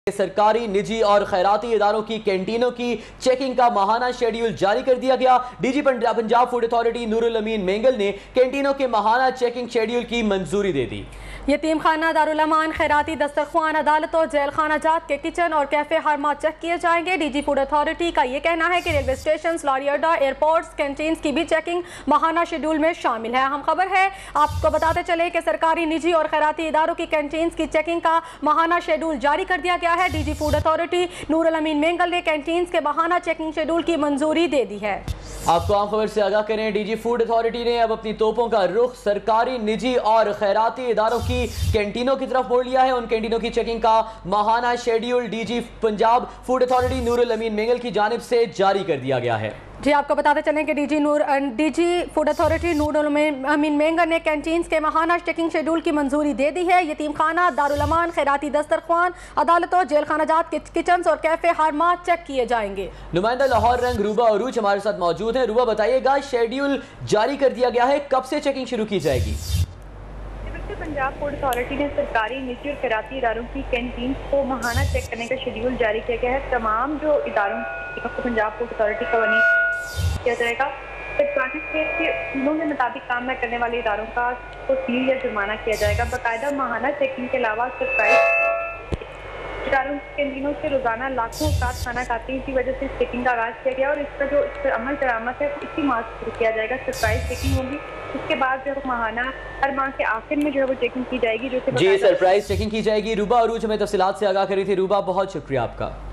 सरकारी, निजी और खैराती इदारों की कैंटीनों की चेकिंग का माहाना शेड्यूल जारी कर दिया गया। DG Punjab food authority Nurul Amin Mengal ने कैंटीनों के माहाना चेकिंग शेड्यूल की मंजूरी दे दी। यतीम खाना, दारुल अमान, खैराती दस्तरख्वान, अदालतों, जेल खाना जात के किचन और कैफे हर माह चेक किए जाएंगे। डीजी फूड अथॉरिटी का ये कहना है कि रेलवे स्टेशन, लॉरी अड्डा, एयरपोर्ट्स, कैंटीन की भी चेकिंग माहाना शेड्यूल में शामिल है। अहम खबर है, आपको बताते चले कि सरकारी, निजी और खैराती इदारों की कैंटीन की चेकिंग का माहाना शेड्यूल जारी कर दिया गया है। DG food authority Nurul Amin Mengal ने कैंटीन के माहाना चेकिंग शेड्यूल की मंजूरी दे दी है। आपको आम खबर से आगाह करें, डीजी फूड अथॉरिटी ने अब अपनी तोपों का रुख सरकारी, निजी और खैराती इदारों की कैंटीनों की तरफ मोड़ लिया है। उन कैंटीनों की चेकिंग का माहाना schedule DG Punjab food authority Nurul Amin Mengal की जानिब से जारी कर दिया गया है। जी, आपको बताते चलें कि DG food authority Nurul Amin Mengal ने कैंटीन के माहाना चेकिंग शेड्यूल की मंजूरी दे दी है। यतीम खाना, दारुल अमान, खैराती दस्तरख्वान, अदालतों, जेल खाना जात के किचन और कैफे हर माह चेक किए जाएंगे। नुमाइंदा लाहौर रंग रूबा अरूज हमारे साथ मौजूद है। रूबा, बताइएगा, शेड्यूल जारी कर दिया गया है, कब से चेकिंग शुरू की जाएगी? पंजाब फूड अथॉरिटी ने सरकारी, निजी और खैराती इदारों की कैंटीन को माहाना चेक करने का शेड्यूल जारी किया गया है। तमाम जो इदारों को पंजाब फूड अथॉरिटी का किया जाएगा। कानून के मुताबिक काम न करने वाले इदारों का को सील या जुर्माना किया जाएगा। बाकायदा माहाना चेकिंग के अलावा सरकारी इदारों की कैंटीनों से रोजाना लाखों अफराद खाना खाते हैं। इसी वजह से इस चेकिंग का आगाज किया गया और इसका जो अमल दरामद है इसी माह से शुरू किया जाएगा। सरप्राइज चेकिंग होगी, उसके बाद जो माहाना हर माह के आखिर में जो है वो चेकिंग की जाएगी। जो जी, सरप्राइज चेकिंग की जाएगी। रूबा अरूज हमें तफसीलात से आगाह करी थी। रूबा, बहुत शुक्रिया आपका।